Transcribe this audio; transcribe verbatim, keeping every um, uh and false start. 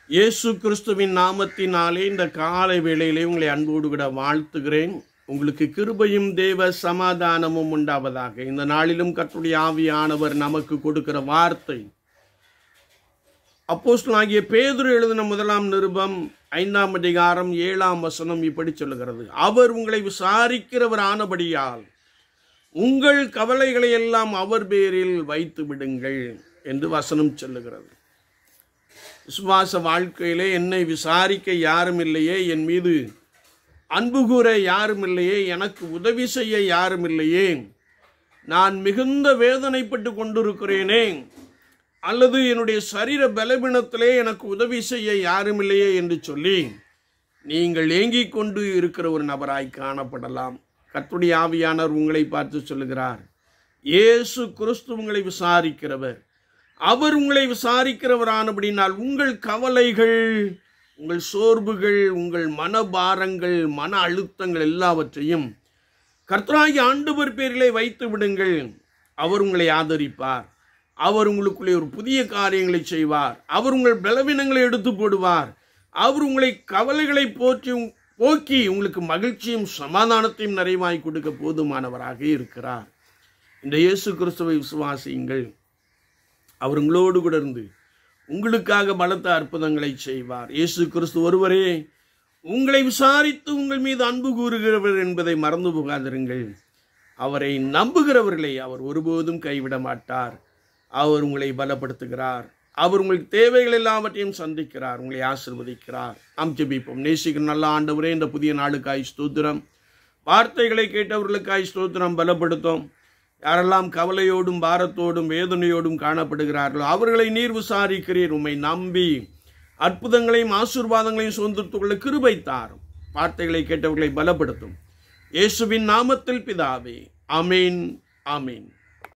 இயேசு கிறிஸ்துவின் நாமத்தினாலே இந்த காலை வேளையிலே உங்களை அன்போடு கூட வாழ்த்துகிறேன். உங்களுக்கு கிருபையும் தேவ சமாதானமும் உண்டாவதாக. இந்த நாளிலும் கர்த்தருடைய ஆவியானவர் நமக்கு கொடுக்கிற வார்த்தை அப்போஸ்தலனாகிய பேதுரு எழுதின முதலாம் நிருபம் ஐந்தாம் அதிகாரம் ஏழாம் வசனம் இப்படி சொல்லுகிறது. அவர் உங்களை விசாரிக்கிறவர் ஆனபடியால் உங்கள் கவலைகளை எல்லாம் அவர் பேரில் வைத்து விடுங்கள் என்று வசனம் சொல்லுகிறது. விசுவாச வாழ்க்கையிலே என்னை விசாரிக்க யாரும் இல்லையே, என் மீது அன்பு கூற யாரும் இல்லையே, எனக்கு உதவி செய்ய யாரும் இல்லையே, நான் மிகுந்த வேதனைப்பட்டு கொண்டிருக்கிறேனே, அல்லது என்னுடைய சரீர பலவீனத்திலே எனக்கு உதவி செய்ய யாரும் இல்லையே என்று சொல்லி நீங்கள் ஏங்கிக் கொண்டு இருக்கிற ஒரு நபராய் காணப்படலாம். கர்த்தருடைய ஆவியானவர் உங்களை பார்த்து சொல்லுகிறார், இயேசு கிறிஸ்து உங்களை விசாரிக்கிறவர். அவர் உங்களை விசாரிக்கிறவரானபடினால் உங்கள் கவலைகள், உங்கள் சோர்வுகள், உங்கள் மனபாரங்கள், மன அழுத்தங்கள் எல்லாவற்றையும் கர்த்தராகிய ஆண்டவர் பேரிலே வைத்து விடுங்கள். அவர் உங்களை ஆதரிப்பார். அவர் உங்களுக்குள்ளே ஒரு புதிய காரியங்களை செய்வார். அவர் உங்கள் பலவீனங்களை எடுத்து போடுவார். அவர் உங்களை கவலைகளை போற்றி போக்கி உங்களுக்கு மகிழ்ச்சியும் சமாதானத்தையும் நிறைவாய் கொடுக்க போதுமானவராக இருக்கிறார். இந்த இயேசு கிறிஸ்துவை விசுவாசியுங்கள். அவர் உங்களோடு கூட இருந்து உங்களுக்காக பலத்த அற்புதங்களை செய்வார். இயேசு கிறிஸ்து ஒருவரே உங்களை விசாரித்து உங்கள் மீது அன்பு கூறுகிறவர் என்பதை மறந்து போகாதிருங்கள். அவரை நம்புகிறவர்களை அவர் ஒருபோதும் கைவிட மாட்டார். அவர் உங்களை பலப்படுத்துகிறார். அவர் உங்களுக்கு தேவைகள் எல்லாவற்றையும் சந்திக்கிறார், உங்களை ஆசீர்வதிக்கிறார். நாம் ஜெபிப்போம். நேசிக்கிற நல்ல ஆண்டவரே, இந்த புதிய நாளுக்காய் ஸ்தோத்திரம். வார்த்தைகளை கேட்டவர்களுக்காய் ஸ்தோத்திரம். பலப்படுத்தும். யாரெல்லாம் கவலையோடும் பாரத்தோடும் வேதனையோடும் காணப்படுகிறார்களோ அவர்களை நீர் விசாரிக்கிறீர். உம்மை நம்பி அற்புதங்களையும் ஆசீர்வாதங்களையும் சொந்தத்துக்குள்ள கிருபை தாரும். வார்த்தைகளை கேட்டவர்களை பலப்படுத்தும். இயேசுவின் நாமத்தில் பிதாவே, ஆமீன், ஆமீன்.